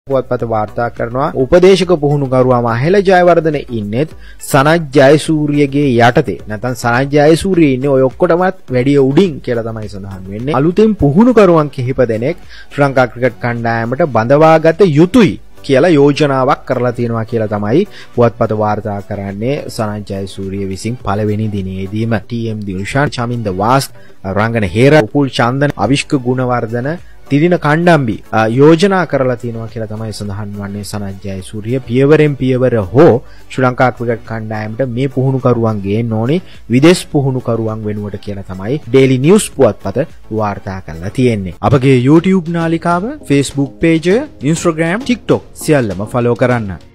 පුවත්පත වාර්තා කරනවා උපදේශක පුහුණුකරුවා මහේල ජයවර්ධන ඉන්නෙත් සනත් ජයසූරියගේ යටතේ නැත්නම් සනත් ජයසූරිය ඉන්නේ ඔය ඔක්කොටමත් වැඩි උඩින් කියලා තමයි සඳහන් වෙන්නේ. අලුතෙන් පුහුණුකරුවන් කිහිප දෙනෙක් ශ්‍රී ලංකා ක්‍රිකට් කණ්ඩායමට බඳවාගත යුතුයි කියලා යෝජනාවක් කරලා තියෙනවා කියලා තමයි පුවත්පත වාර්තා කරන්නේ. සනත් ජයසූරිය විසින් පළවෙනි දිනේදීම ටීඑම් දිනුෂාන් චමින්ද වාස් රංගන හේර උපුල් චන්දන අවිෂ්ක ගුණවර්ධන තිරින කණ්ඩම්බි යෝජනා කරලා තියෙනවා කියලා තමයි සඳහන් වන්නේ. සනත් ජයසූරිය පියවරෙන් පියවර හෝ ශ්‍රී ලංකා ක්‍රිකට් කණ්ඩායමට මේ පුහුණුකරුවන් ගේන්න ඕනේ විදේශ පුහුණුකරුවන් වෙනුවට කියලා තමයි ඩේලි නිවුස් පුවත්පත වාර්තා කරලා තියෙන්නේ. අපගේ YouTube නාලිකාව, Facebook page, Instagram, TikTok සියල්ලම ෆලෝ කරන්න.